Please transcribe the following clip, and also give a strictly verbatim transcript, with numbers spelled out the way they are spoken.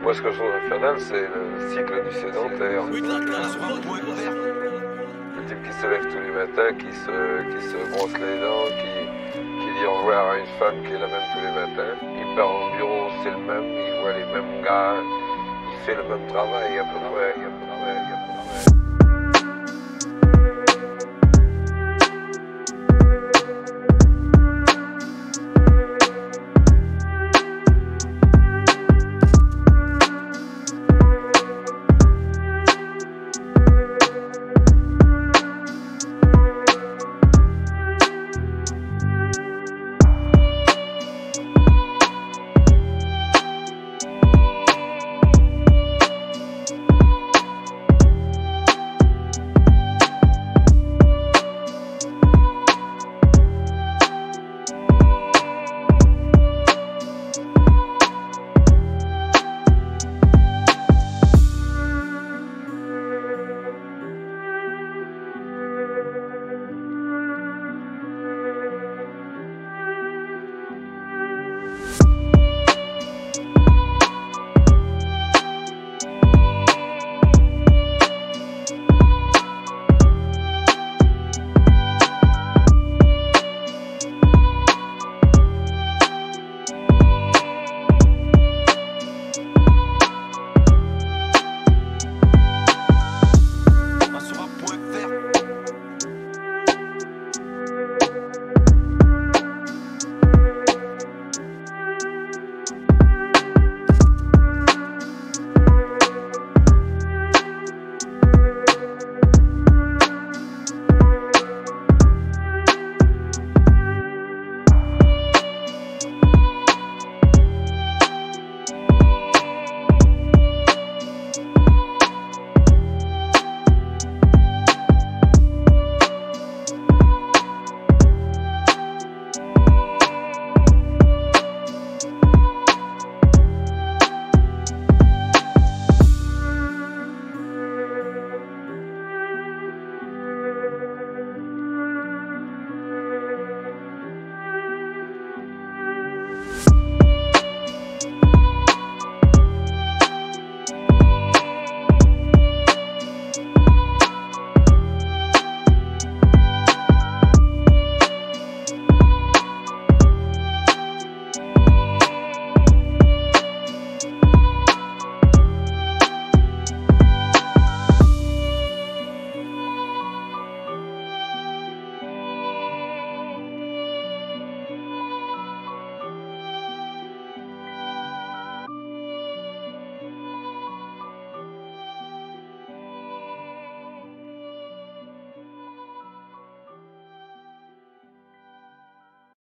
Moi, ce que je trouve infernal, c'est le cycle du sédentaire. Le type qui se lève tous les matins, qui se, qui se brosse les dents, qui, qui dit au revoir à une femme qui est la même tous les matins. Il part au bureau, c'est le même, il voit les mêmes gars, il fait le même travail à peu près. À peu près.